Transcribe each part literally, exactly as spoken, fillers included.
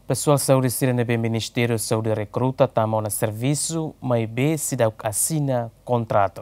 Pessoal saúde sira nebe Ministério de Saúde recruta tamo na serviço, mas be se dá assina contrato.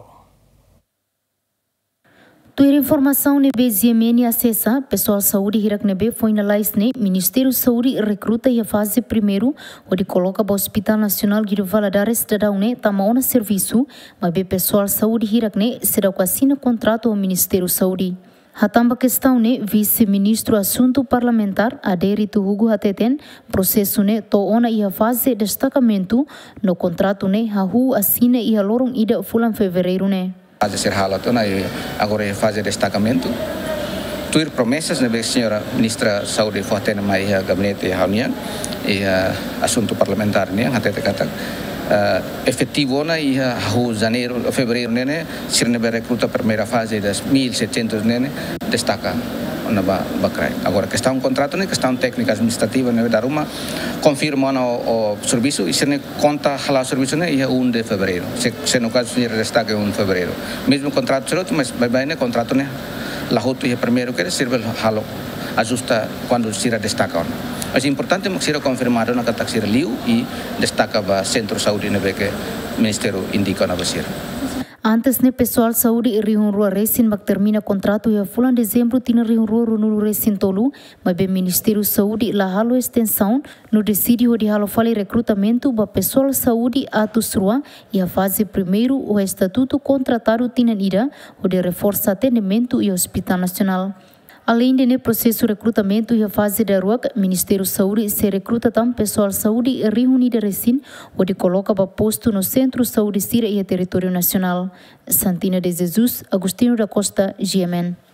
Tuir informação nebe ziemeni acessa, pessoal saúde hirak nebe foi na lais ne Ministério de Saúde recruta e a fase primeiro, onde coloca o Hospital Nacional de Valadares da daune tamo na serviço, mas be pessoal saúde hirak ne se dá assina contrato ao Ministério de Saúde. Hatamba questão ne vice-ministro assunto parlamentar adérito Hugo Hateten processo ne to ona ia fase destacamento no contrato ne hahu assina ia lorong ida fulan fevereiro ne. Fase ser halat ona agora é fase destacamento. Tuir promessas ne senhora ministra saúde fortena mai gabinete reunião e assunto parlamentar ne Hateten kata Uh, efetivo na ia hahu janeiro fevereiro nene sirne be recruta primeira fase das mil e setecentos nene destaca na ba bakrai agora questão contrato ne questão técnica administrativa ne da ruma confirma o, o serviço e sirne conta hala serviço ne ia um de fevereiro se, se no caso se destaca um de fevereiro mesmo contrato será mas bem bem ne contrato ne la hotu ia primeiro que sirve halo ajusta quando sira destaca ona. É importante que seja confirmado na kataksir liu e destaca o centro de saúde ne que o ministério indica na basir. Antes ne pessoal saúde e Rio Rua Resin bak termina contrato e fulan dezembro tina Rio Rua Runulu Resin tolu, mas be Ministério de Saúde la halo extensão no decide o de halo fale recrutamento ba pessoal saúde atus rua e a fase primeiro o estatuto contratado tina ida o de reforça atendimento e Hospital Nacional. Além de processo de recrutamento e a fase da rua, o Ministério da Saúde se recruta também pessoal de saúde e reunida recém, onde coloca para posto no Centro de Saúde Sira e a Território Nacional. Santina de Jesus, Agostinho da Costa, G M N.